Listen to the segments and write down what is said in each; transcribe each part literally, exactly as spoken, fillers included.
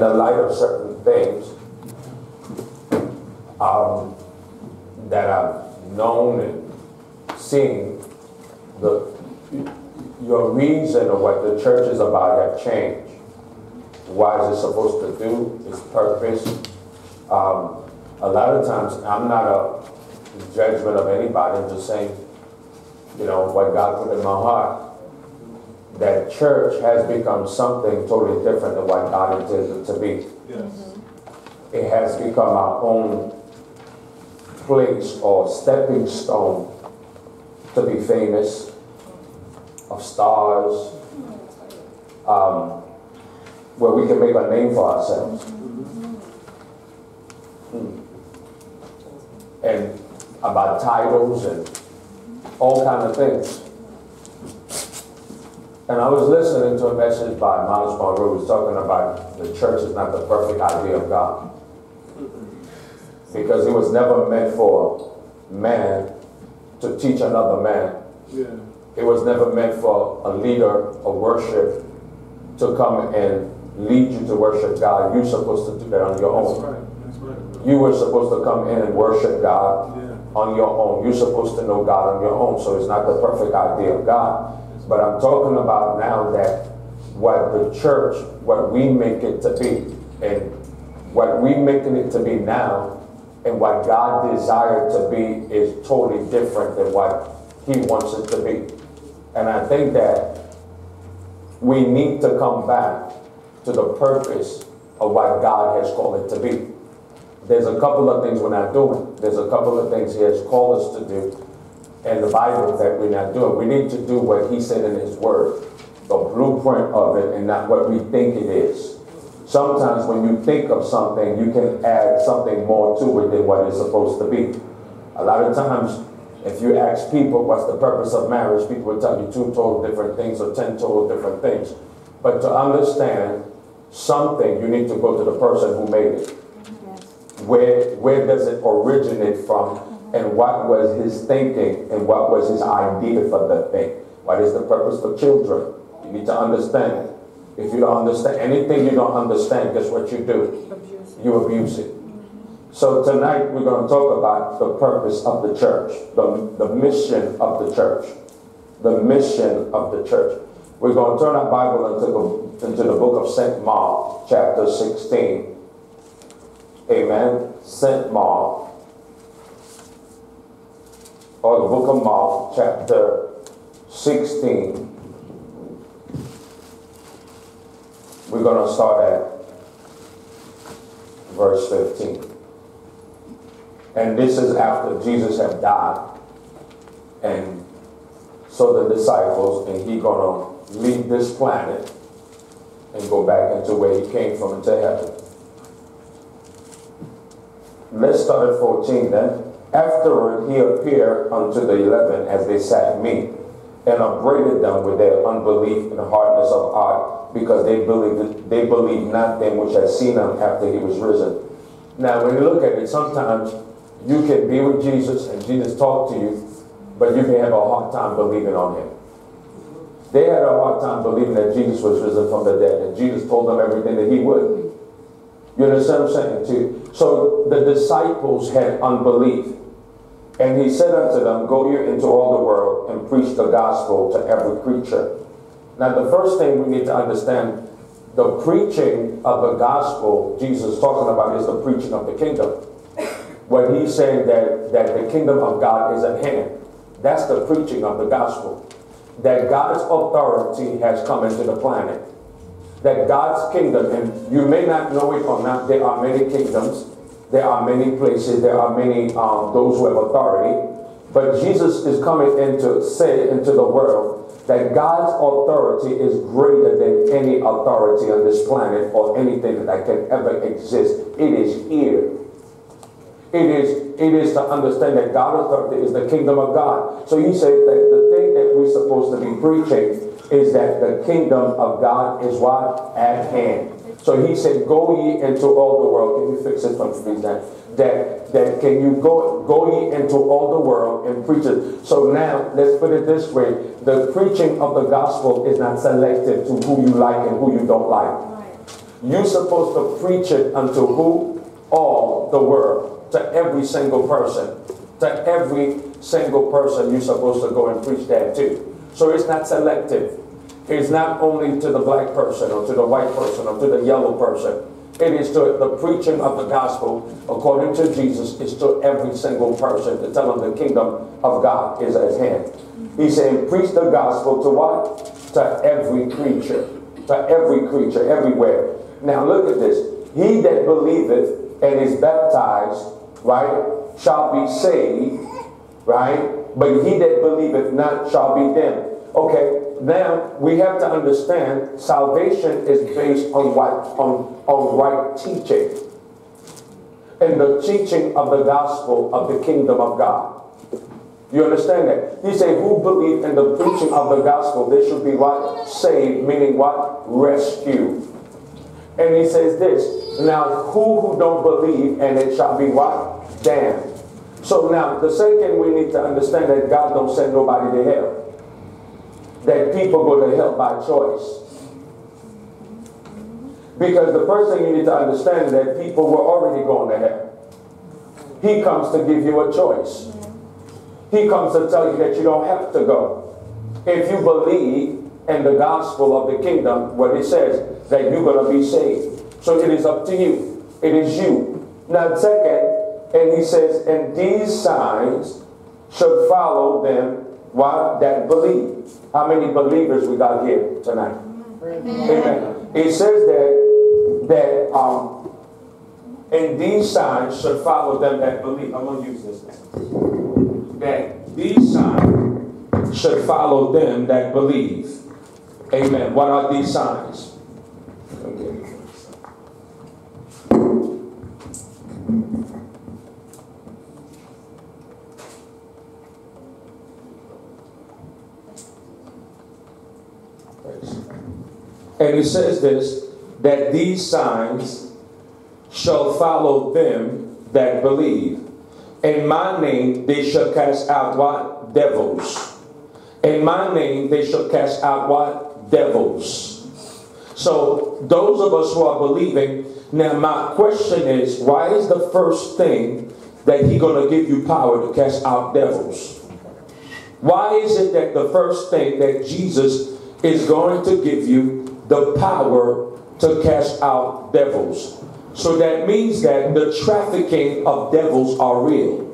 the light of certain things um, that I've known and seen, the your reason of what the church is about have changed. What is it supposed to do? Its purpose. Um, a lot of times, I'm not a judgment of anybody. I'm just saying, you know, what God put in my heart. That church has become something totally different than what God intended it to be. Yes. It has become our own place or stepping stone to be famous, of stars, um, where we can make a name for ourselves. Hmm. And about titles and all kinds of things. And I was listening to a message by Miles Monroe who was talking about the church is not the perfect idea of God. Because it was never meant for man to teach another man. Yeah. It was never meant for a leader of worship to come and lead you to worship God. You're supposed to do that on your own. That's right. That's right. You were supposed to come in and worship God yeah. on your own. You're supposed to know God on your own. So it's not the perfect idea of God. But I'm talking about now that what the church, what we make it to be, and what we making it to be now, and what God desired to be is totally different than what He wants it to be. And I think that we need to come back to the purpose of what God has called it to be. There's a couple of things we're not doing. There's a couple of things He has called us to do in the Bible that we're not doing. We need to do what He said in His Word, the blueprint of it, and not what we think it is. Sometimes when you think of something, you can add something more to it than what it's supposed to be. A lot of times, if you ask people what's the purpose of marriage, people will tell you two total different things or ten total different things. But to understand something, you need to go to the person who made it. Where, where does it originate from? And what was his thinking and what was his idea for the thing? What is the purpose for children? You need to understand it. If you don't understand anything you don't understand, guess what you do? Abuse. You abuse it. So tonight we're going to talk about the purpose of the church, the, the mission of the church, the mission of the church. We're going to turn our Bible into the, into the book of Saint Mark, chapter sixteen. Amen. Saint Mark, or the book of Mark, chapter sixteen. We're going to start at verse fifteen. And this is after Jesus had died. And so the disciples, and He's going to leave this planet and go back into where He came from, into heaven. Let's start at fourteen then. Afterward, He appeared unto the eleven as they sat meat, and upbraided them with their unbelief and hardness of heart, because they believed they believed not them which had seen Him after He was risen. Now, when you look at it, sometimes you can be with Jesus and Jesus talk to you, but you can have a hard time believing on Him. They had a hard time believing that Jesus was risen from the dead, and Jesus told them everything that He would. You understand what I'm saying too? So the disciples had unbelief. And He said unto them, go ye into all the world and preach the gospel to every creature. Now the first thing we need to understand, the preaching of the gospel Jesus is talking about is the preaching of the kingdom. When He's saying that, that the kingdom of God is at hand, that's the preaching of the gospel. That God's authority has come into the planet. That God's kingdom, and you may not know it or not, there are many kingdoms, there are many places, there are many um, those who have authority. But Jesus is coming in to say into the world that God's authority is greater than any authority on this planet or anything that can ever exist. It is here. It is, it is to understand that God's authority is the kingdom of God. So He said that the thing that we're supposed to be preaching is that the kingdom of God is what? At hand. So He said, go ye into all the world. Can you fix it for me, that? That, that can you go, go ye into all the world and preach it. So now, let's put it this way. The preaching of the gospel is not selective to who you like and who you don't like. You're supposed to preach it unto who? All the world. To every single person. To every single person you're supposed to go and preach that to. So it's not selective. It's not only to the black person or to the white person or to the yellow person. It is to the preaching of the gospel according to Jesus. It's to every single person to tell them the kingdom of God is at hand. He's saying preach the gospel to what? To every creature. To every creature, everywhere. Now look at this. He that believeth and is baptized, right, shall be saved, right? But he that believeth not shall be damned. Okay, now we have to understand salvation is based on what? On, on right teaching. And the teaching of the gospel of the kingdom of God. You understand that? He said, who believe in the preaching of the gospel, they should be what? Saved, meaning what? Rescued. And he says this, now who who don't believe, and it shall be what? Damned. So now, the second we need to understand that God don't send nobody to hell. That people go to hell by choice. Because the first thing you need to understand is that people were already going to hell. He comes to give you a choice. He comes to tell you that you don't have to go. If you believe in the gospel of the kingdom, what it says, that you're going to be saved. So it is up to you. It is you. Now second, and he says, and these signs should follow them, what? That believe. How many believers we got here tonight? Amen. Amen. It says that, that um, and these signs should follow them that believe. I'm going to use this now. That these signs should follow them that believe. Amen. What are these signs? And it says this, that these signs shall follow them that believe. In my name they shall cast out what? Devils. In my name they shall cast out what? Devils. So those of us who are believing, now my question is, why is the first thing that he's going to give you power to cast out devils? Why is it that the first thing that Jesus is going to give you the power to cast out devils? So that means that the trafficking of devils are real.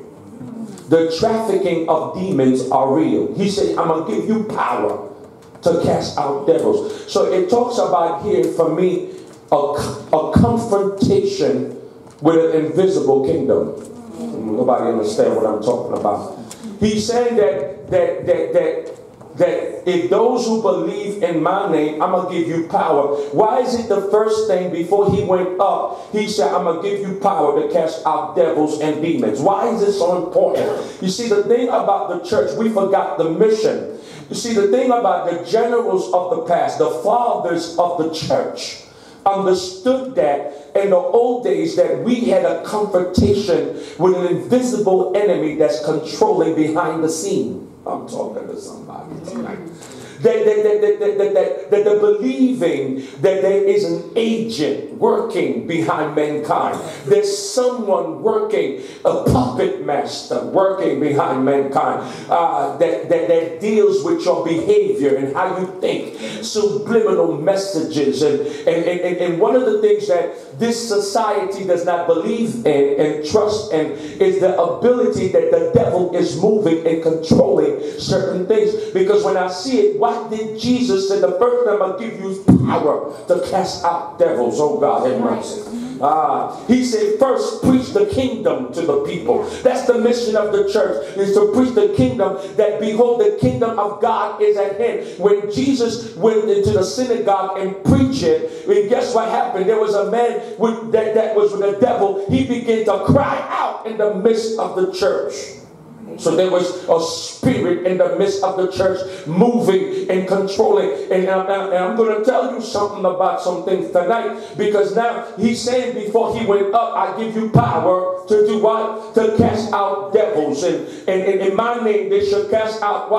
The trafficking of demons are real. He said, I'm going to give you power to cast out devils. So it talks about here, for me, a, a confrontation with an invisible kingdom. Nobody understand what I'm talking about. He's saying that, that, that, that, that if those who believe in my name, I'm going to give you power. Why is it the first thing before he went up, he said, I'm going to give you power to cast out devils and demons? Why is it so important? You see, the thing about the church, we forgot the mission. You see, the thing about the generals of the past, the fathers of the church, understood that in the old days that we had a confrontation with an invisible enemy that's controlling behind the scene. I'm talking to somebody tonight. That, that, that, that, that, that, that the believing that there is an agent working behind mankind. There's someone working, a puppet master working behind mankind uh, that, that, that deals with your behavior and how you think. Subliminal messages. And, and, and, and one of the things that this society does not believe in and trust in is the ability that the devil is moving and controlling certain things. Because when I see it, what did Jesus say? The first time I give you power to cast out devils. Oh God, have mercy. Ah, he said, first preach the kingdom to the people. That's the mission of the church, is to preach the kingdom, that behold, the kingdom of God is at hand. When Jesus went into the synagogue and preached it, and guess what happened? There was a man with, that, that was with the devil. He began to cry out in the midst of the church. So there was a spirit in the midst of the church moving and controlling. And, and, and I'm going to tell you something about some things tonight, because now he's saying before he went up, I give you power to do what? To cast out devils. And, and, and in my name they shall cast out what?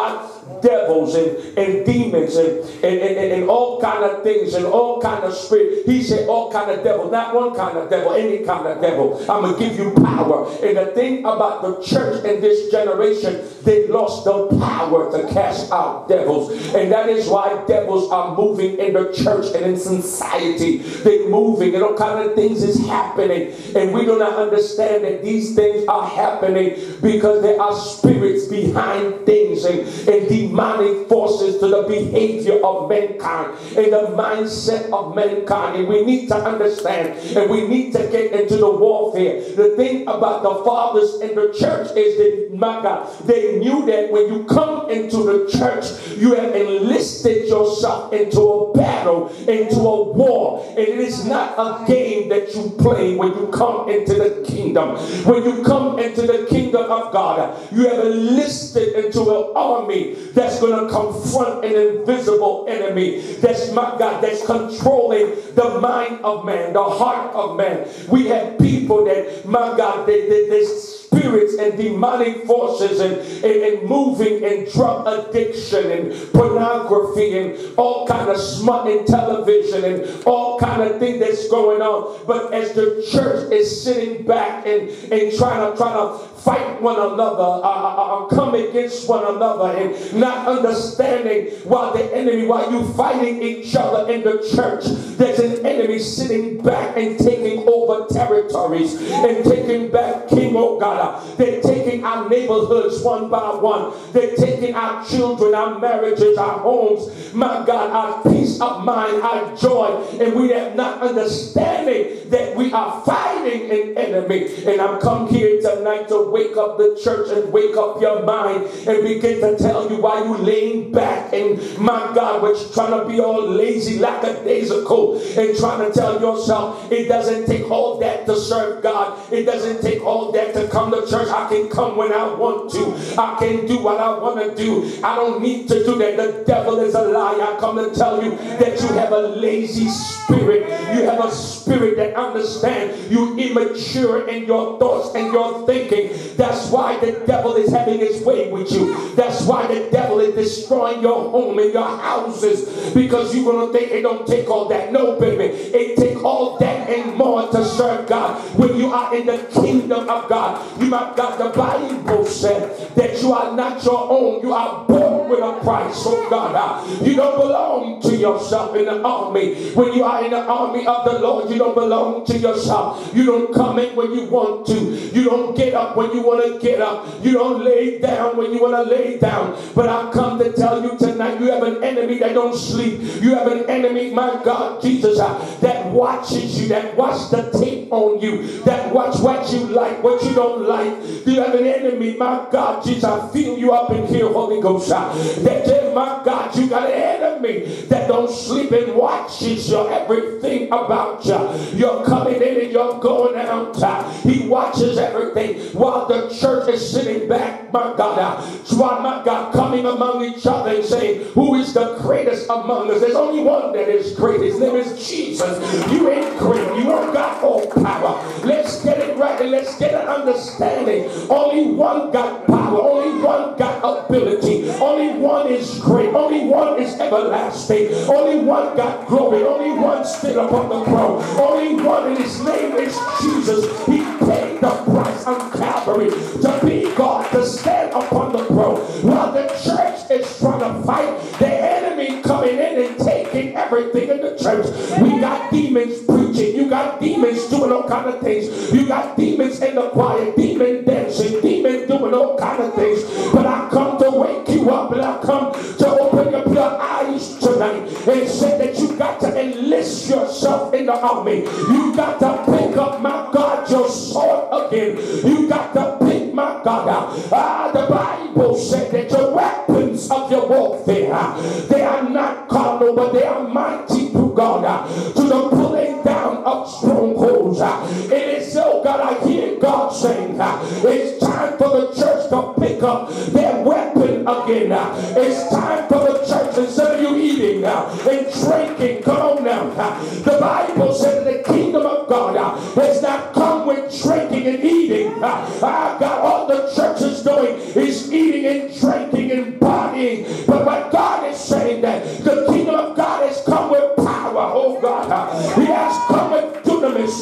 devils and, and demons and, and, and, and all kind of things and all kind of spirit. He said all kind of devil, not one kind of devil, any kind of devil. I'm going to give you power. And the thing about the church in this generation, they lost the power to cast out devils. And that is why devils are moving in the church and in society. They're moving and all kind of things is happening. And we do not understand that these things are happening because there are spirits behind things and, and demonic forces to the behavior of mankind and the mindset of mankind. And we need to understand and we need to get into the warfare. The thing about the fathers in the church is that, my God, they knew that when you come into the church, you have enlisted yourself into a battle, into a war. And it is not a game that you play when you come into the kingdom. When you come into the kingdom of God, you have enlisted into an army that's going to confront an invisible enemy. That's, my God, that's controlling the mind of man, the heart of man. We have people that, my God, they, they, they spirits and demonic forces and, and, and moving and drug addiction and pornography and all kind of smut in television and all kind of thing that's going on. But as the church is sitting back and, and trying to trying to fight one another, uh, uh, uh, come against one another and not understanding why the enemy, why you fighting each other in the church, there's an enemy sitting back and taking over territories and taking back King, oh God. They're taking our neighborhoods one by one. They're taking our children, our marriages, our homes, my God, our peace of mind, our joy. And we have not understanding that we are fighting an enemy. And I'm come here tonight to wake up the church and wake up your mind and begin to tell you why you laying back and, my God, what you're trying to be all lazy, lackadaisical, and trying to tell yourself it doesn't take all that to serve God. It doesn't take all that to come to church. I can come when I want to. I can do what I want to do. I don't need to do that. The devil is a lie. I come to tell you that you have a lazy spirit. You have a spirit that understands you immature in your thoughts and your thinking. That's why the devil is having his way with you. That's why the devil is destroying your home and your houses, because you're going to think it don't take all that. No, baby. It take all that and more to serve God. When you are in the kingdom of God, you might got the Bible said that you are not your own. You are born with a price. Oh God, you don't belong to yourself in the army. When you are in the army of the Lord, you don't belong to yourself. You don't come in when you want to. You don't get up when you want to get up. You don't lay down when you want to lay down. But I come to tell you tonight, you have an enemy that don't sleep. You have an enemy, my God, Jesus, uh, that watches you, that watch the tape on you, that watch what you like, what you don't like. You have an enemy, my God, Jesus, I feel you up in here, Holy Ghost. Uh, that day, my God, you got an enemy that don't sleep and watches your everything about you. You're coming in and you're going out. Uh, he watches everything while the church is sitting back, my God. Uh, while, my God, coming among each other and saying, who is the greatest among us? There's only one that is great. His name is Jesus. You ain't great. You don't got all power. Let's get it right and let's get an understanding. Only one got power. Only one got ability. Only one is great. Only one is everlasting. Only one got glory. Only one stood upon the throne. Only one, and his name is Jesus. He paid the price on Calvary to be God, to stand upon the throne. While the church is trying to fight, the enemy coming in and taking everything in the church. We got demons preaching. You got demons doing all kind of things. You got demons in the choir, demon dancing, demons doing all kind of things. But I come to wake you up, and I come to open up your eyes tonight and say that you got to enlist yourself in the army. You got to pick up, my God, your sword again. You got to pick, my God, out. Ah, the Bible said that your weapons of your warfare, they are not carnal, but they are mighty through God, to the pulling down of strongholds. It is so, God, I hear God saying, it's time for the church to pick up their weapon again. It's time for the church, instead of you eating and drinking, come on now. The Bible said that the kingdom of God has not come with drinking and eating. I got all the church is doing is eating and drinking and partying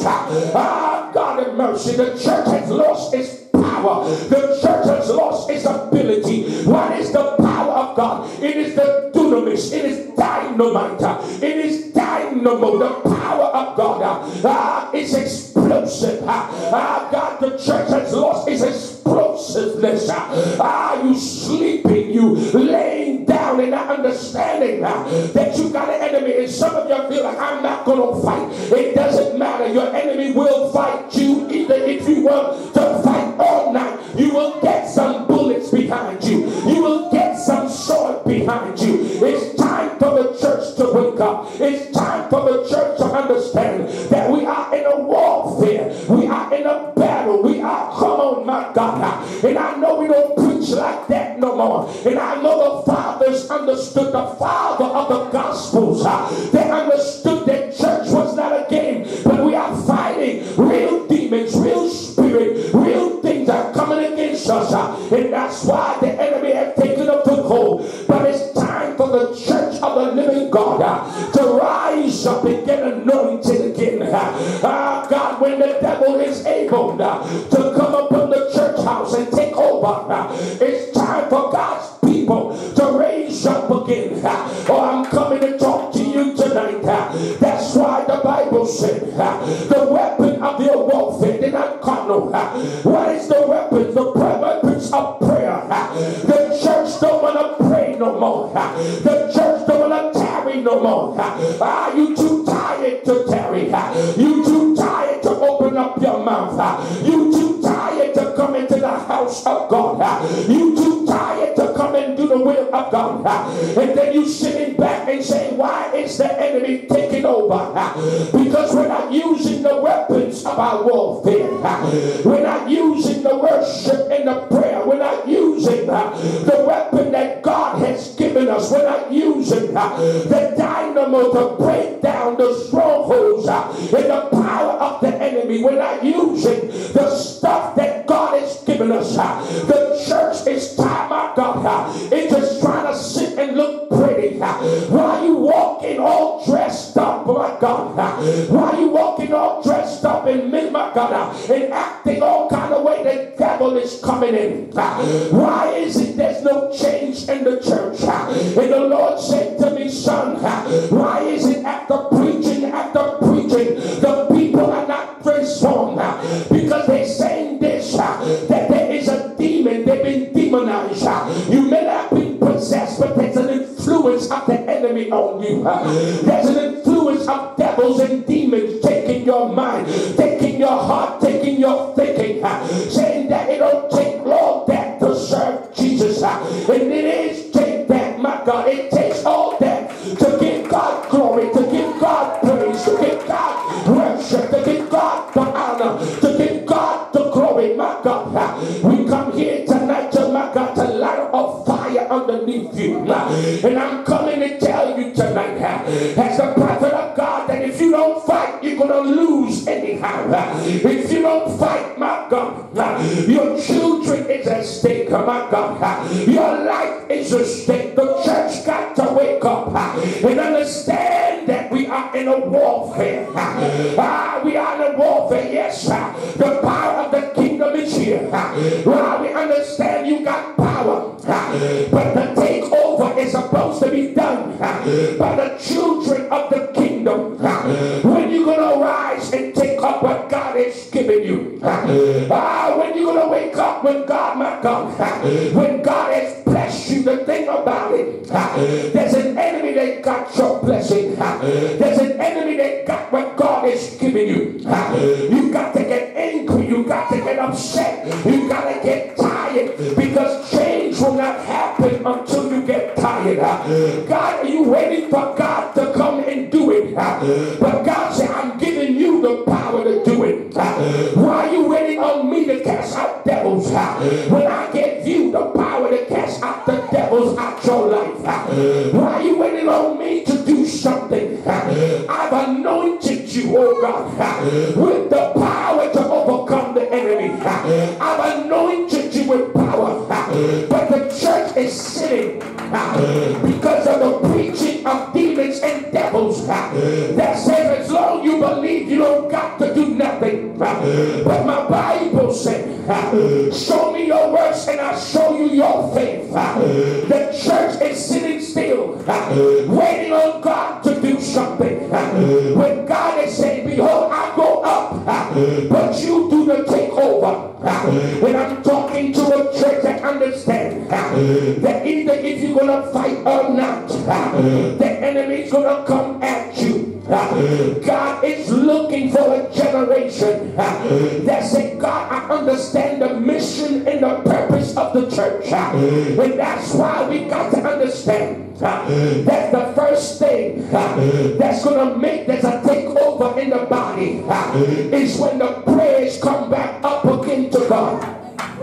Ah, God have mercy. The church has lost its power. The church has lost its ability. What is the power of God? It is the dunamis. It is dynamite. It is dynamo. The power of God uh, is explosive. Ah, God, the church has lost its explosiveness. Ah, you sleeping, you laying down and not understanding uh, that you got an enemy. And some of you feel like, I'm not going to fight. It doesn't matter. Your enemy will fight you. Either if you want to fight all night, you will get some bullets behind you. You will get some sword behind you. It's time for the church to wake up. It's time for the church to understand that we are in a warfare. We are in a battle. We are, come on, my God. And I know we don't preach like that no more. And I know the fathers understood, the father of the gospels. They understood that church was not a game, but we are fighting real demons, real spirit, real things are coming against us. And that's why the enemy has taken a foothold. But it's time for the church of the living God uh, to rise up and get anointed again. Uh, God, when the devil is able uh, to come upon the church house and take over, uh, it's time for God's people to raise up again. Uh, oh, I'm coming to talk to you tonight. Uh, that's why the Bible said uh, the weapon of your warfare, they're not carnal. Uh, what is the weapon? The weapons of prayer. Uh, the church don't want to pray no more. Uh, the church don't want to tarry no more. Uh, ah, you too tired to tarry. Uh, you too tired to open up your mouth. Uh, you too tired to come into the house of God. Uh, you too tired to come and do the will of God. Uh, and then you sitting back and saying, why is the enemy taking over? Uh, because we're not using the weapons of our warfare. Uh, we're not using the worship and the prayer. We're not using uh, the weapon that God has given us. We're not using uh, the dynamo to break down the strongholds uh, and the power of the enemy. We're not using the stuff that God has given us. Uh, the church is time, my God. Uh, it's just trying to sit and look pretty. Uh, while you walking all dressed up, my God. Uh, while you walking all dressed up and men, my God, uh, and acting all kind of way, the devil is coming in. Uh, why is it there's no change in the church? Uh, and the Lord said to me, son, uh, why is it after preaching, after preaching, the people are not transformed? Uh, because they're saying this, uh, that there is a demon, they've been demonized. Uh, you may not be possessed, but there's an influence of the enemy on you. Uh, there's an influence of devils and demons taking your mind, taking your heart, taking your thinking, uh, saying that it don't take all that to serve Jesus. Uh, and it is take that, my God. It takes all that to give God glory, to give God praise, to give God worship, to give God the honor, to give God the glory, my God. Uh, we come here tonight to, my God, to light a fire underneath you. Uh, and I'm coming to tell you tonight, uh, as the prophet of God, that if you don't fight, you're going to lose anyhow. Uh, if you don't fight, my God, uh, your children is at stake, uh, my God. Uh, your life is at stake. The church got to wake up uh, and understand that we are in a warfare. Uh, uh, we are in a warfare, yes. Uh, the power of the kingdom is here. Uh, well, we understand you got power, uh, but the takeover is supposed to be done uh, by the children of the kingdom. Uh, when you going to rise and take up what God has given you? Uh, uh, when you going to wake up when God, my God, uh, when God has blessed you? The thing about it, uh, there's an enemy that got your blessing. Uh, there's an enemy that got what God has given you. Uh, you got to get angry. You got to get upset. You got to get tired, because change will not happen until you get tired. Uh, God, are you waiting for God to come and do it? Uh, but God said, I'm giving you the power to do it. Uh, why are you waiting on me to cast out devils? Uh, when I gave you the power to cast out the devils out your life. Uh, why are you waiting on me to do something? Uh, I've anointed you, oh God, uh, with the power to overcome the enemy. Uh, I've anointed you with power. Uh, but the church is sitting uh, because of the preaching of demons and devils uh, that says as long as you believe, you don't got to do nothing. it. But my Bible said, show me your works and I'll show you your faith. The church is sitting still, waiting on God to do something. When God is saying, behold, I go up, but you do the takeover. And I'm talking to a church that understands that either if you're going to fight or not, the enemy's going to come at you. God is looking for a generation that say, God, I understand the mission and the purpose of the church. And that's why we got to understand that the first thing that's going to make there's a takeover in the body is when the prayers come back up again to God.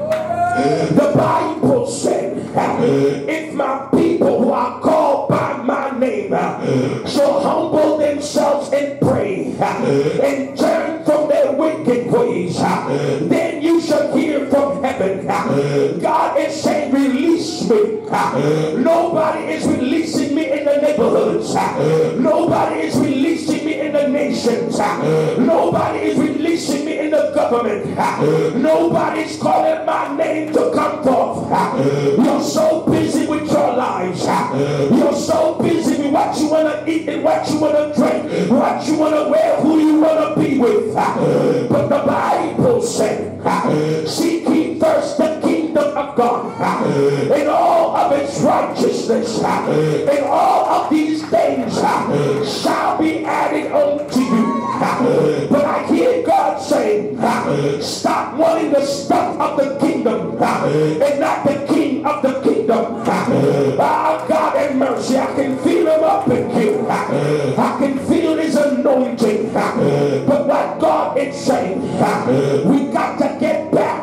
The Bible said, if my people who are called by my name shall humble themselves and pray and turn from their wicked ways, then you shall hear from heaven. God is saying, release me. Nobody is releasing me in the neighborhoods. Nobody is releasing me in the nations. Nobody is releasing me in the government. Nobody's calling my name to come forth. You're so busy with your lives. You're so busy with what you want to eat and what you want to drink, what you want to wear, who you want to be with. But the Bible said, seek ye first the kingdom of God and all of its righteousness, and all of these things shall be added unto you. But I hear God saying, stop wanting the stuff of the kingdom and not the king of the kingdom. Ah, God have mercy. I can feel him up in you. I can feel his anointing. But what God is saying, we got to get back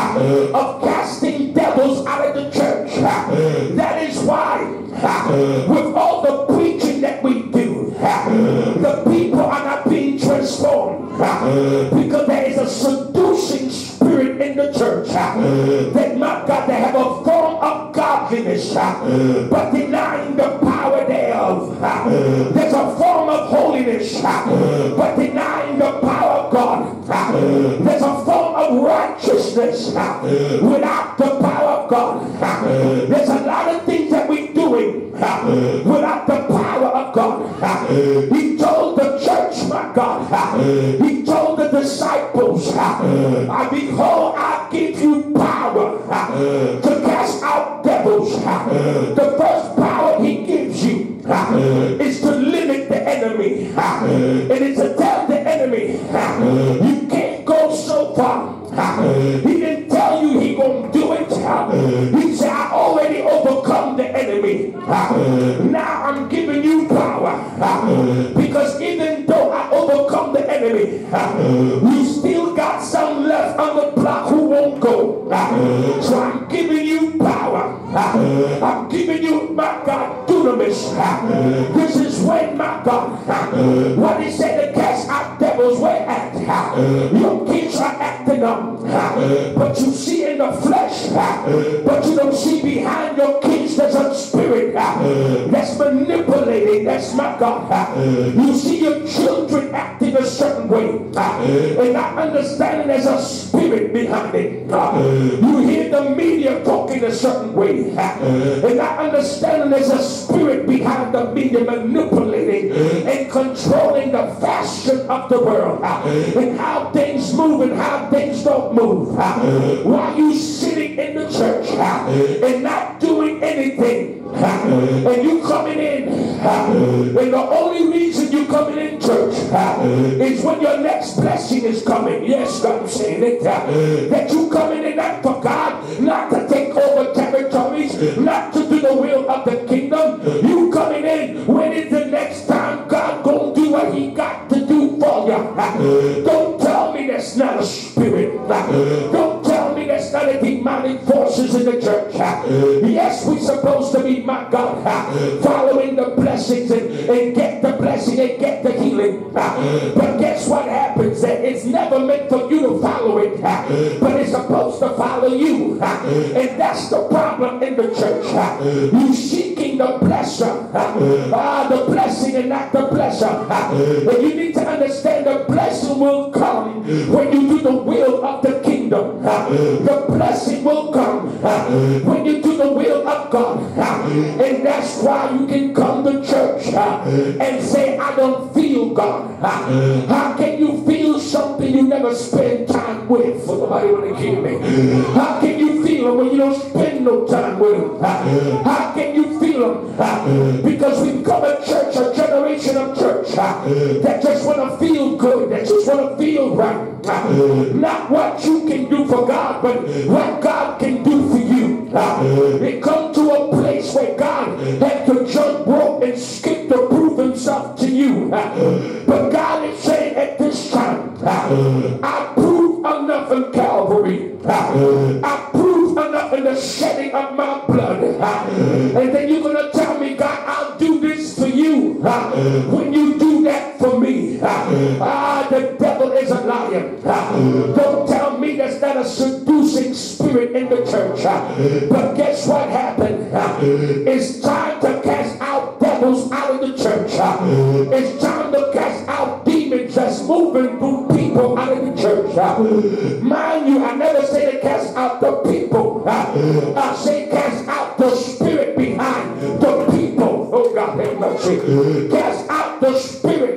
of casting devils out of the church. That is why with all the preaching that we do, the people are not being transformed because there is a seducing spirit in the church that, my God, they have a form of godliness but denying the power thereof. There's a form of holiness but denying the power of God. There's a form of righteousness without the power of God. There's a lot of things that we're doing without the power of God. He told the church, my God, he told the disciples, I behold, I give you power to cast out devils. The first power he gives you is to limit the enemy. And it's to tell the enemy, you can't go so far. He didn't tell you he gonna do it. He said, I already overcome the enemy. Now I'm giving you power. Because even though I overcome the enemy, we still got some left on the block who won't go. So I'm giving you power. I'm giving you, my God, dunamis. This is when, my God, what he said to cast out devils, where at? Your kids are acting up. But you see in the flesh, but you don't see behind your kids. There's a spirit that's manipulating. That's my God. You see your children acting a certain way and not understanding there's a spirit behind it. You hear the media talking a certain way and not understanding there's a spirit behind the media manipulating and controlling the fashion of the world and how things move and how things don't move. While you sitting in the church and not doing anything, and you coming in, and the only reason you coming in church is when your next blessing is coming. Yes, I'm saying it. That you coming in not for God, not to take over territories, not to do the will of the kingdom. You coming in when is the next time God gonna do what he got to do for you. Don't tell me that's not a spirit. Don't tell me that's not a demonic force resources in the church. Yes, we're supposed to be, my God, following the blessings and, and get the blessing and get the healing. But guess what happens? That it's never meant for you to follow it, but it's supposed to follow you. And that's the problem in the church. You seeking the blesser, ah, the blessing and not the blesser. And you need to understand the blessing will come when you do the will of the kingdom. The blessing will come when you do the will of God. And that's why you can come to church and say, I don't feel God. How can you feel something you never spend time with? For somebody want to hear me. How can you feel him when you don't spend no time with him? How can you feel him? Because we become a church, a generation of church that just want to feel good, that just want to feel right. Not what you can do for God, but what God can do for you. It comes to a place where God had to jump rope and skip to prove himself to you. But God is saying at this time, I proved enough in Calvary. I proved enough in the shedding of my blood. And then you're going to tell me, God, I'll do this for you. When you do that for me, ah, the devil is a liar. Don't tell me that's not a seducing spirit in the church. But guess what happened? It's time to cast out devils out of the church. It's time to cast out demons that's moving through people out of the church. Mind you, I never say to cast out the people. I say cast out the spirit behind the people. Oh God, have mercy. Cast out the spirit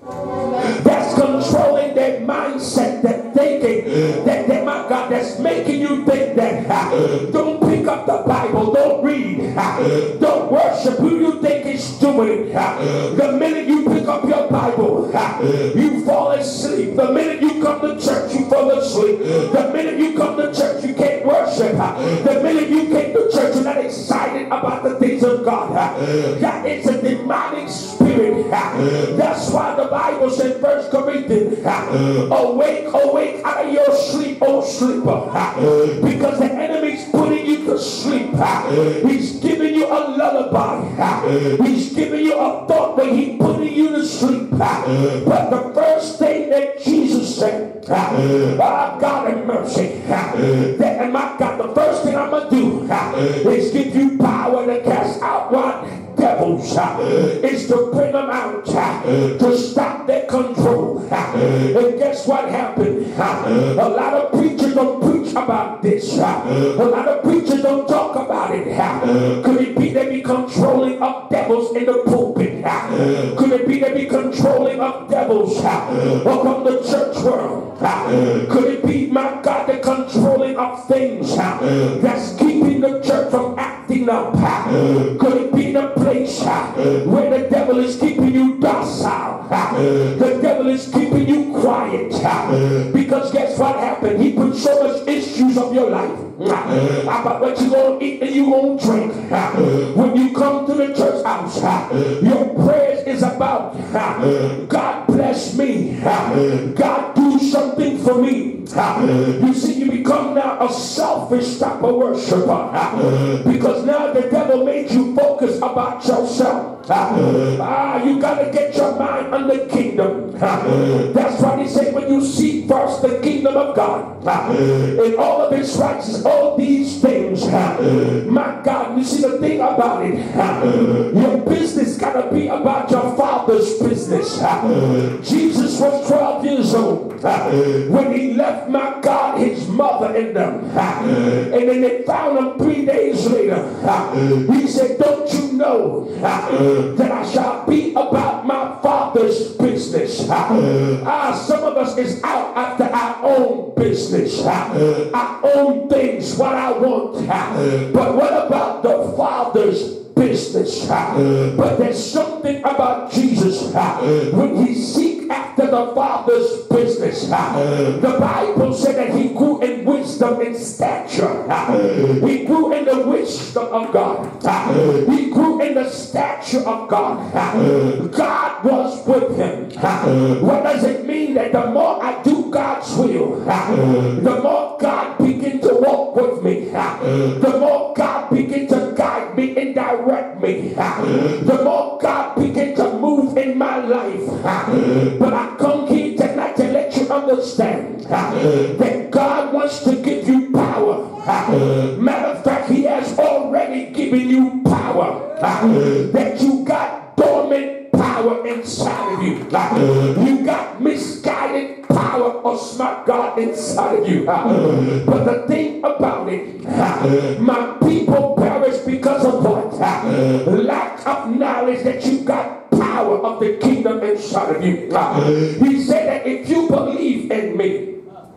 that's controlling their mindset, that thinking, that, that my God, that's making you think that uh, don't pick up the Bible, don't read, uh, don't worship who you think is doing it. Uh, the minute you pick up your Bible, uh, you fall asleep. The minute you come to church, you fall asleep. The minute you come to church, you can't worship. Uh, the minute you came to church, you're not excited about the things of God. Uh, that is a demonic spirit. Uh, that's why the Bible said, First Corinthians, uh, awake, awake out of your sleep, oh sleeper. Uh, because the enemy's putting you to sleep. Uh, he's giving you a lullaby. Uh, he's giving you a thought when he's putting you to sleep. Uh, but the first thing that Jesus said, uh, oh, God have mercy, uh, that, and my God, the first thing I'm going to do uh, is give you power to cast out what? Devils, uh, is to bring them out, uh, to stop their control. Uh, and guess what happened? Uh, a lot of preachers don't preach about this. Uh, a lot of preachers don't talk about it. Uh, could it be they be controlling of devils in the pulpit? Uh, could it be they be controlling of devils uh, upon the church world? Uh, could it be, my God, the controlling of things uh, that's keeping the church from acting up? Uh, could it be the place uh, where the devil is keeping you docile? Uh, the devil is keeping you quiet. Uh, because guess what happened? He put so much issues of your life uh, about what you gonna eat and you gonna drink. Uh, when you come to the church house, uh, your prayers is about uh, God bless me. Uh, God do something for me. Uh, you see, you become now a selfish type of worshiper uh, because now the devil made you focus about yourself. Uh, uh, you got to get your mind on the kingdom. Uh, that's why he said, when you seek first the kingdom of God uh, and all of its righteousness, all these things, uh, my God, you see the thing about it, uh, your business got to be about your Father's business. Uh, Jesus was twelve years old uh, when he left, my God, his mother in them. Uh, and then they found him three days later. Uh, he said, don't you know uh, that I shall be about my Father's business? Uh, uh, some of us is out after our own business, uh, our own things, what I want. Uh, but what about the Father's business? Uh, but there's something about Jesus uh, when he seek after the Father's business. Uh, the Bible said that he grew in wisdom and stature. Uh, he grew in the wisdom of God. Uh, he grew in the stature of God. Uh, God was with him. Uh, what does it mean? That the more I do God's will, uh, the more God begins begin to walk with me, the more God begin to guide me and direct me, the more God begin to move in my life. But I come here tonight to let you understand that God wants to give you power. Matter of fact, he has already given you power. That you got dormant power inside of you. You got misguided power or smart God inside of you. But the thing about it, my people perish because of what? Lack of knowledge that you got power of the kingdom inside of you. He said that if you believe in me,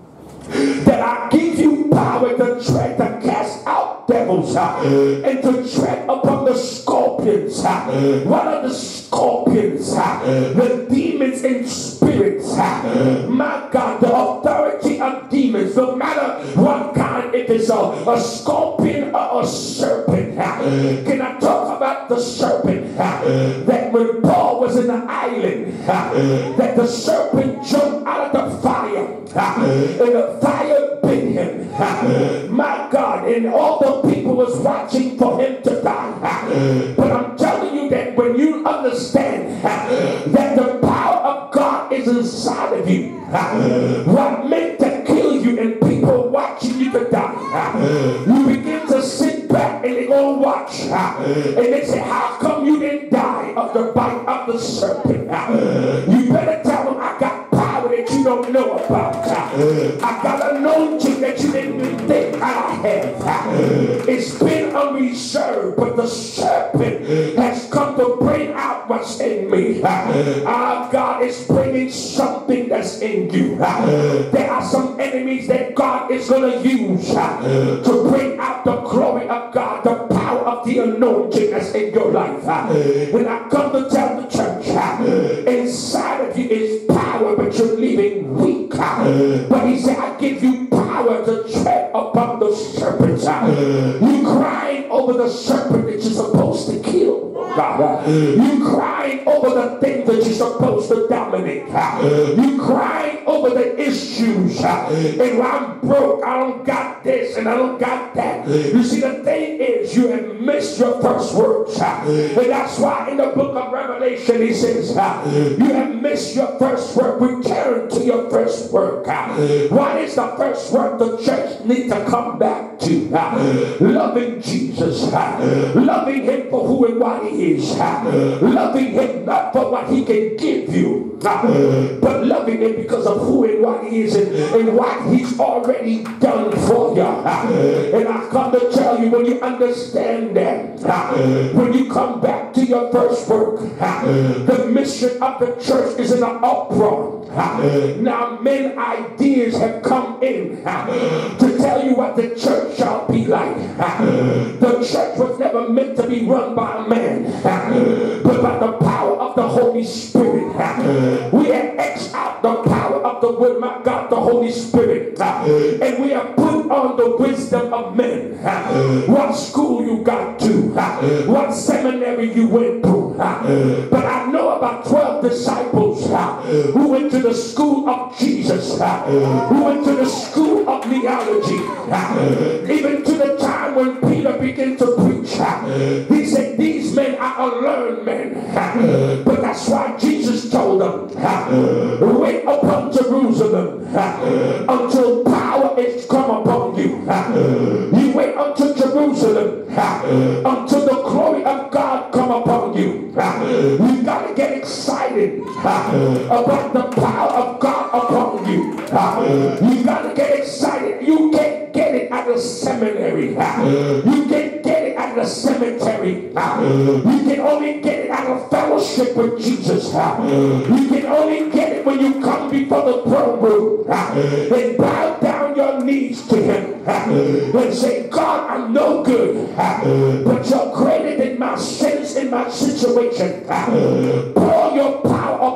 that I give you power to tread, to cast out devils, uh, and to tread upon the scorpions. Uh, what are the scorpions? Uh, the demons in spirits. Uh, my God, the authority of demons, no matter what kind, if it's a, a scorpion or a serpent. Uh, can I talk about the serpent? Uh, that when Paul was in the island, uh, that the serpent jumped out of the fire, uh, and the fire bit him. Uh, my God, and all the people was watching for him to die. Uh, but I'm telling you that when you understand uh, that the power of God is inside of you, uh, what meant to kill you and people watching you to die, uh, you begin to sit back and they're going to watch, uh, and they say, how come you didn't die of the bite of the serpent? Uh, you better tell them, I got power that you don't know about. Uh, I got anointing that you didn't even think I had. Uh, it's been unreserved, but the serpent has come to bring out what's in me. Uh, our God is bringing something that's in you. Uh, there are some enemies that God is going to use uh, to bring out the glory of God, the power of the anointing that's in your life. Uh, and I come to tell the church, uh, inside of you is power, but you're leaving weak. Uh, but he said, I give you power to tread upon the serpents. Uh, you crying over the serpent that you're supposed to kill. God. Uh, you crying over the things that you're supposed to dominate. Uh, you crying over the issues. Uh, and I'm broke, I don't got this and I don't got that. You see, the thing is, you have missed your first words. Uh, and that's why in the book of Revelation he says, uh, you have missed your first work. Return to your first work. Uh, what is the first work the church needs to come back to? Uh, loving Jesus. Uh, loving him for who and what he is. Uh, loving him not for what he can give you, uh, but loving him because of who and what he is, and, and what he's already done for you. Uh, and I come to tell you, when you understand that, uh, when you come back to your first work, uh, the mission of the church is in an uproar. Uh, now men ideas have come in uh, to tell you what the church shall be like. Uh, the church was never meant to be run by a man, uh, but by the power of the Holy Spirit. Uh, we have X out the power of the word, my God, the Holy Spirit, uh, and we have put on the wisdom of men. Uh, what school you got to, uh, what seminary you went to, uh, but I know about twelve disciples uh, who went to the school of Jesus, uh, who went to the school of theology, uh, even to the time when Peter began to preach. Uh, he said, these men are unlearned men, uh, but that's why Jesus told them, uh, wait upon Jerusalem uh, until power is come upon you. Uh, you wait until Jerusalem uh, until the glory of God come upon you. Uh, you got to get excited uh, about the power of God upon you. Uh, you got to get excited. You can't get it at a seminary. Uh, you can't get it at a cemetery. Uh, you can only get it at a fellowship with Jesus. Uh, you can only get it when you come before the throne room uh, and bow down your knees to him uh, and say, God, I'm no good, uh, but you're greater than my sins in my situation. Uh, pour your power upon me.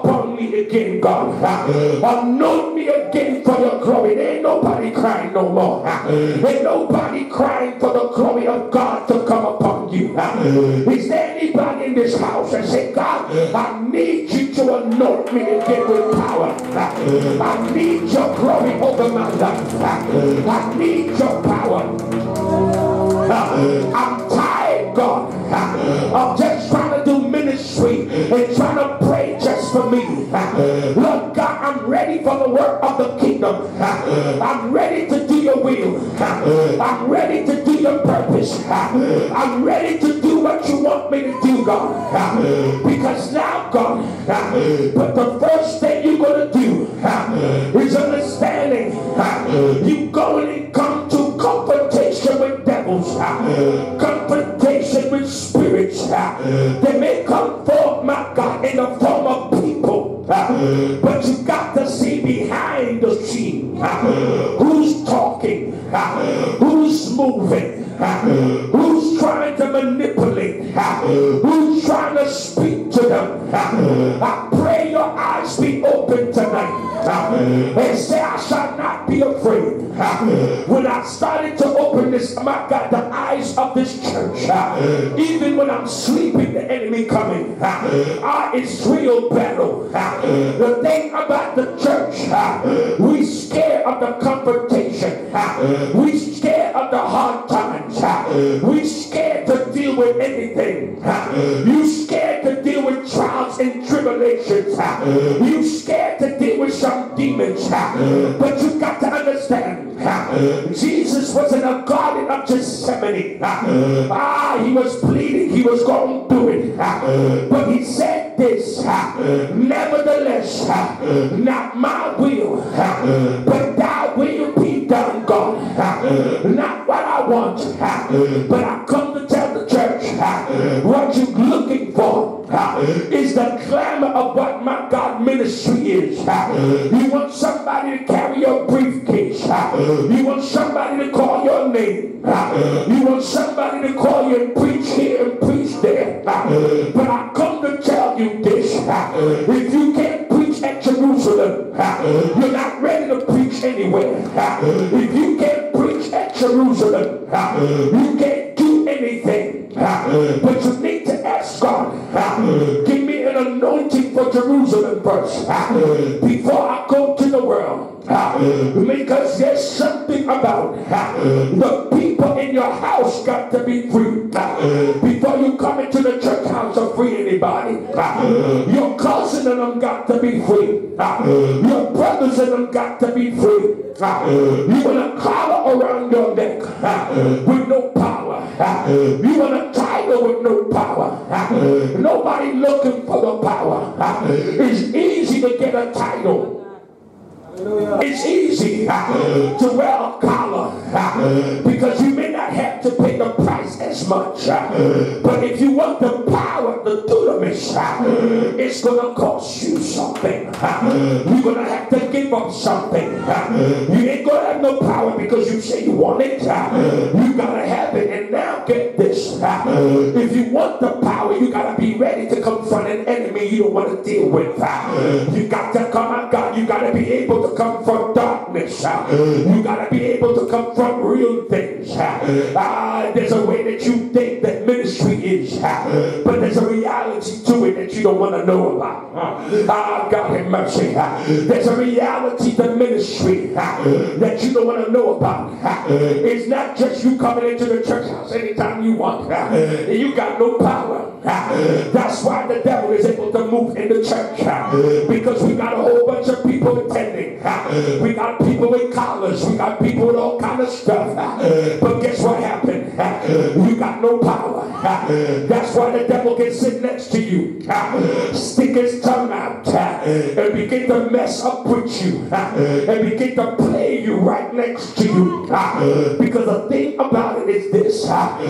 me again, God. Anoint me again for your glory. There ain't nobody crying no more. Ain't nobody crying for the glory of God to come upon you. Is there anybody in this house that say, God, I need you to anoint me again with power. I need your glory over my life. I need your power. I'm tired, God, of just trying to do ministry and trying to pray just for me. Lord God, I'm ready for the work of the kingdom. I'm ready to do your will. I'm ready to do your purpose. I'm ready to do what you want me to do, God. Because now, God, but the first thing you're going to do is understanding you going and come to confrontation with devils, confrontation with spirits. They may come forth, my God, in the form of people, but you got to see behind the scene who's talking, who's moving, who's trying to manipulate, who's trying to speak to them. I pray your eyes be open tonight and say, I shall not be afraid. When I started to open this, my God, the eyes of this church, even when I'm sleeping, the enemy coming. Uh, it's real battle. The thing about the church, we scared of the confrontation. We scared of the hard times. We scared to deal with anything. You scared to deal with trials and tribulations. You scared to deal with some demons. But you got to understand, Jesus was in a garden of Gethsemane. Ah, he was bleeding. He was going through it. But he said this, nevertheless, not my will, but thy will be done, God. Not what I want, but I come to tell the church what you're looking for is the clamor of what my God ministry is. You want somebody to carry your briefcase. You want somebody to call your name. You want somebody to call you and preach here and preach there. But I come to tell you this. If you can't preach at Jerusalem, you're not ready to preach anywhere. If you can't preach at Jerusalem, you can't do anything. But you need to ask God, give me an anointing for Jerusalem first before I go to the world. Because there's something about the people in your house got to be free. Before you come into the church house to free anybody, your cousin and them got to be free. Your brothers and them got to be free. You want a collar around your neck with no power. You want a title with no power. Nobody looking for the power. It's easy to get a title. It's easy uh, to wear a collar uh, because you may not have to pay the price as much. Uh, but if you want the power, the dunamis, uh, it's going to cost you something. Uh, you're going to have to give up something. Uh, you ain't going to have no power because you say you want it. Uh, you got to have it. And now get this. Uh, if you want the power, you got to be ready to confront an enemy you don't want to deal with. Uh, you got to come out, God. You got to be able to confront darkness. Uh, you got to be able to confront real things. Uh, uh, there's a way that you think that ministry is, uh, but there's a reality to it that you don't want to know about. Uh, uh, God have mercy. Uh, there's a reality to ministry uh, that you don't want to know about. Uh, it's not just you coming into the church house anytime you want. Uh, and you got no power. Uh, that's why the devil is able to move in the church. Uh, because we got a whole bunch of people attending. Uh, we got people with collars. We got people with all kind of stuff. Uh, but guess what happened? Uh, you got no power. Uh, that's why the devil can sit next to you, uh, stick his tongue out, uh, and begin to mess up with you, uh, and begin to play you right next to you. Uh, because the thing about it is this, uh, that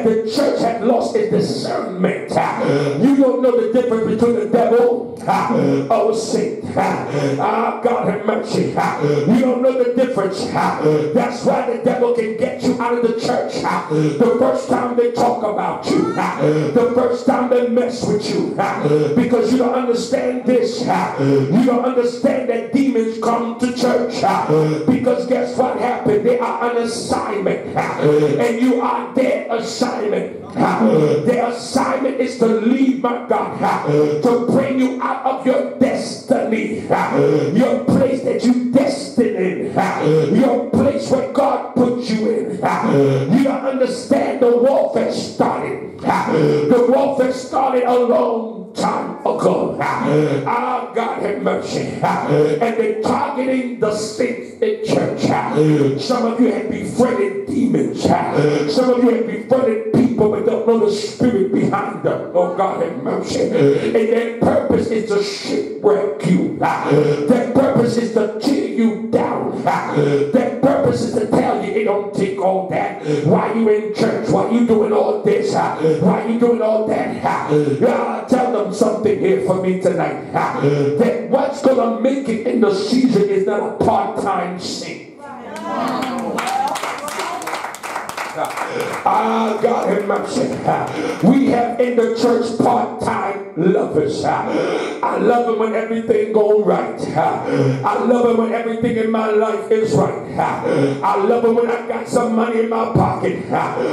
the church had lost its discernment. You don't know the difference between the devil or Satan. Ah, God have mercy. You don't know the difference. That's why the devil can get you out of the church. The first time they talk about you, the first time they mess with you, because you don't understand this. You don't understand that demons come to church because guess what happened? They are on assignment, and you are their assignment. Their assignment is to lead, my God, to bring you out of your destiny, your place that you destined in, your place where God put you in. You don't understand the warfare started. The warfare started a long time ago. Ah, God have mercy. And they're targeting the saints in church. Some of you have befriended demons. Some of you have befriended people but don't know the spirit behind them. Oh, God have mercy. And their purpose is to shipwreck you. Their purpose is to tear you down. Their purpose is to tell you it don't take all that. Why you in church? Why you doing all this? Why you doing all that? Uh, tell them something here for me tonight. That what's going to make it in the season is not a part-time thing. Ah, God have mercy. We have in the church part-time lovers. I love them when everything goes right. I love them when everything in my life is right. I love them when I got some money in my pocket.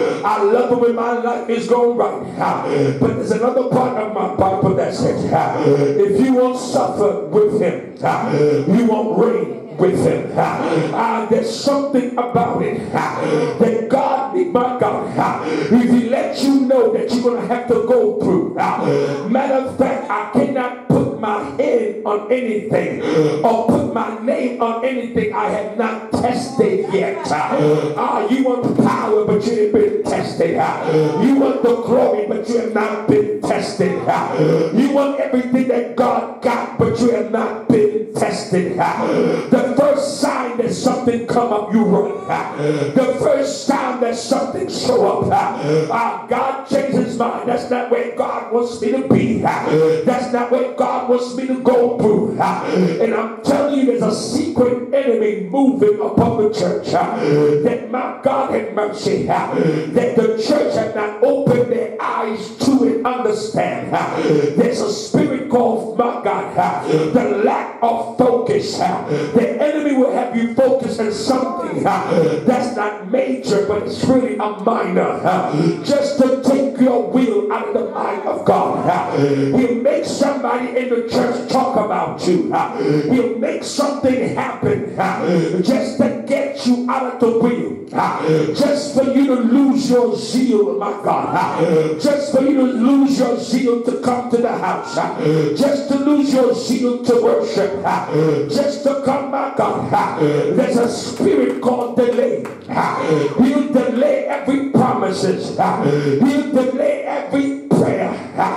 I love them when my life is going right. But there's another part of my Bible that says, if you won't suffer with him, you won't reign with him. Uh, there's something about it uh, that God, my God, uh, if he lets you know that you're going to have to go through. Uh, matter of fact, I cannot put my hand on anything or put my name on anything I have not tested yet. Uh, uh, you want power, but you ain't been tested. Uh, you want the glory, but you have not been tested. Uh, you want everything that God got, but you have not been tested. Uh, the The first sign that something come up, you run. The first time that something show up, uh, God changed his mind. That's not where God wants me to be. That's not where God wants me to go through. And I'm telling you, there's a secret enemy moving upon the church. That my God had mercy. That the church had not opened their eyes to and understand. There's a spirit called, my God, the lack of focus. The enemy will have you focus on something uh, that's not major, but it's really a minor, uh, just to take your will out of the mind of God. Uh, he'll make somebody in the church talk about you. Uh, he'll make something happen uh, just to get you out of the will, uh, just for you to lose your zeal, my God, uh, just for you to lose your zeal to come to the house, uh, just to lose your zeal to worship, uh, just to come, my God. There's a spirit called delay. He'll delay every promises. He'll delay every prayer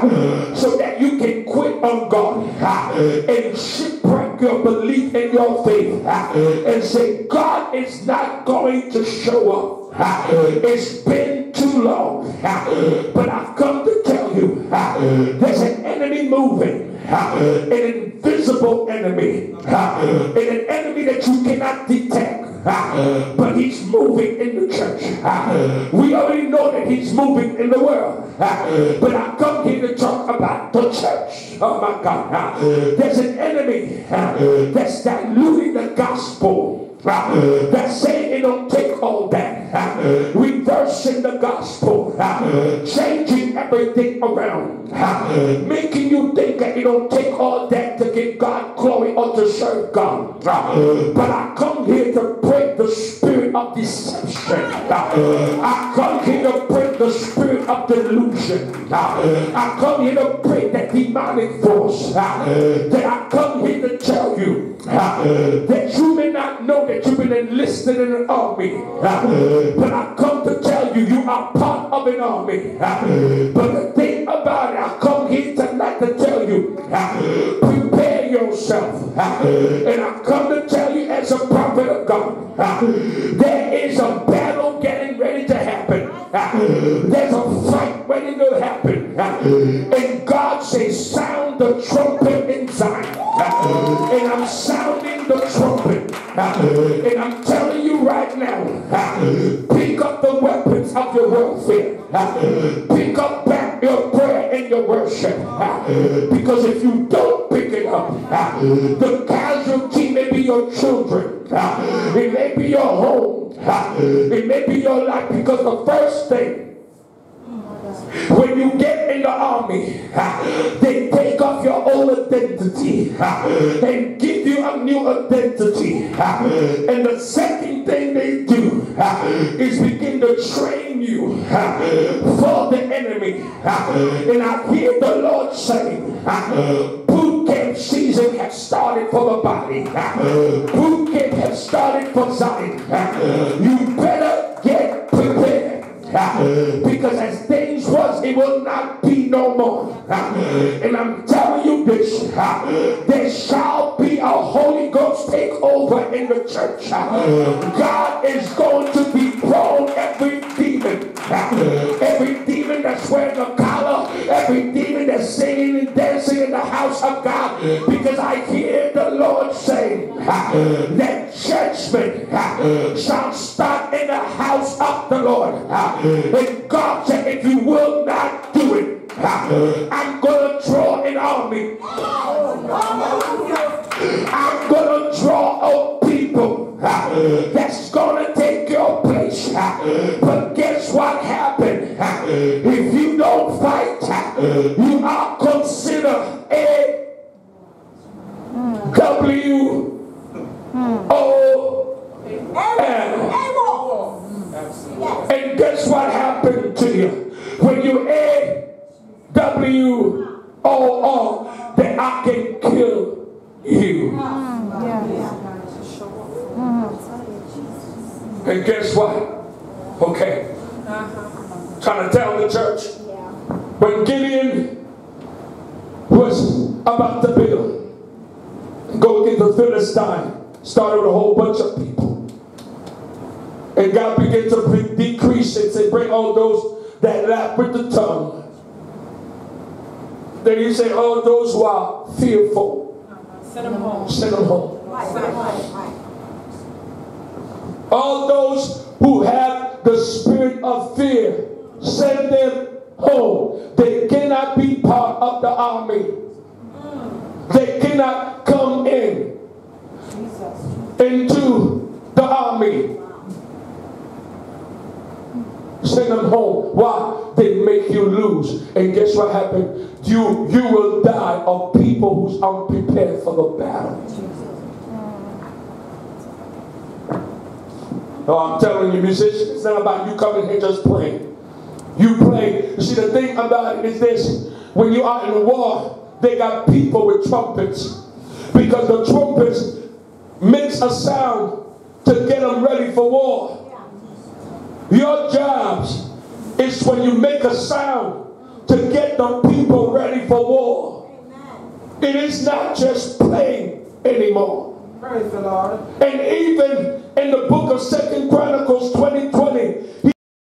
so that you can quit on God and shipwreck your belief in your faith and say, God is not going to show up. It's been too long. But I've come to tell you, there's an enemy moving. An invisible enemy, and an enemy that you cannot detect, but he's moving in the church. We already know that he's moving in the world, but I come here to talk about the church. Oh my God, there's an enemy that's diluting the gospel. Uh, that saying it don't take all that, uh, reversing the gospel, uh, changing everything around, uh, making you think that it don't take all that to give God glory or to serve God. Uh, but I come here to break the spirit of deception. Uh, I come here to break the spirit of delusion. Uh, I come here to break that demonic force. Uh, that I come here to tell you uh, that you may not know that you've been enlisted in an army, uh, but I come to tell you, you are part of an army. Uh, but the thing about it, I come here tonight to tell you, uh, prepare yourself. Uh, and I come to tell you as a prophet of God, uh, there is a battle getting ready to happen. Uh, there's a And God says, sound the trumpet in Zion. And I'm sounding the trumpet. And I'm telling you right now, pick up the weapons of your warfare. Pick up back your prayer and your worship. Because if you don't pick it up, the casualty may be your children. It may be your home. It may be your life. Because the first thing, when you get in the army, they take off your old identity and give you a new identity. And the second thing they do is begin to train you for the enemy. And I hear the Lord saying, boot camp season has started for the body. Boot camp has started for Zion. You better get prepared. Because as things was, it will not be no more. And I'm telling you this, there shall be a Holy Ghost takeover in the church. God is going to dethrone every demon. Every demon that's wearing a collar, every demon that's singing and dancing in the house of God. Because I hear the Lord saying that judgment shall start in the house of the Lord. And God said, if you will not do it, I'm going to draw an army. I'm going to draw a people that's going to take your place. But guess what happened? If you don't fight, you are considered a W O L. And guess what happened to you? When you A W O O, then I can kill you. And guess what? Okay. Trying to tell the church. When Gideon was about to build, go get the Philistine, started with a whole bunch of people. And God began to decrease and say, bring all those that laugh with the tongue. Then he said, all those who are fearful, send them home. Send them home. Right, right, right. All those who have the spirit of fear, send them home. They cannot be part of the army. They cannot come in into the army. Send them home. Why? They make you lose. And guess what happened? You, you will die of people who's unprepared for the battle. No, I'm telling you, musicians, it's not about you coming here just playing. You play. You see, the thing about it is this. When you are in war, they got people with trumpets. Because the trumpets makes a sound to get them ready for war. Your jobs is when you make a sound to get the people ready for war. Amen. It is not just playing anymore. Praise the Lord. And even in the book of Second Chronicles twenty twenty,